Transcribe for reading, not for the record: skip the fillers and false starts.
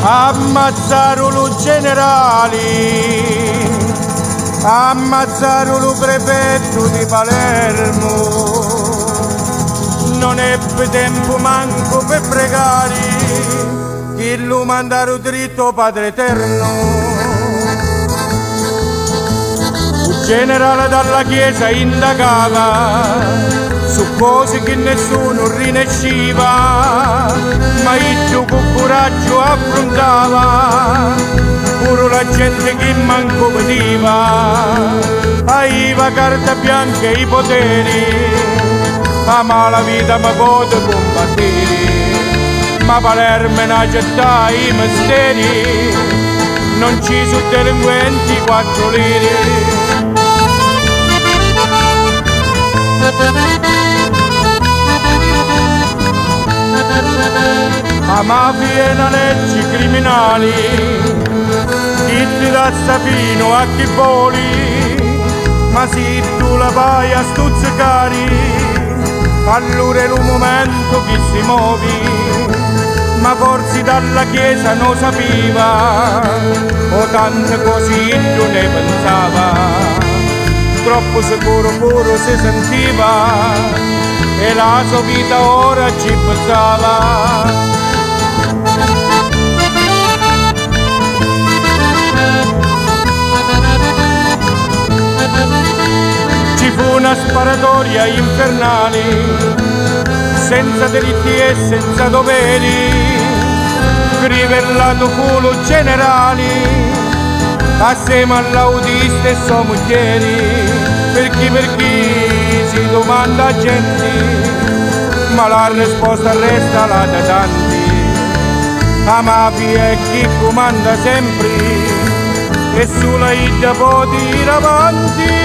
Ammazzarono generali, ammazzarono prefetto di Palermo, non ebbe tempo manco per pregare, che lo mandarono dritto Padre Eterno. Il generale dalla chiesa indagava su cose che nessuno rinesciva, ma io con coraggio affrontava, pure la gente che manco veniva, aveva carta bianca e i poteri, ma la vita mi pote combattere, ma Palermo è una città i misteri, non ci sono delinquenti 4 lire. La mafia e le leggi criminali, chi ti dà sapino a chi voli, ma se tu la vai a stuzzicare, allora è il momento che si muovi, ma forse dalla chiesa non sapeva, o tante cose non ne pensava, troppo sicuro pure si sentiva, e la sua vita ora ci pensava. Ci fu una sparatoria infernale, senza diritti e senza doveri, crivellato culo generali, assieme all'autista e sua moglie, per chi si domanda a gente, ma la risposta resta la da tanti. La mafia è chi comanda sempre e sulla ida può dire avanti.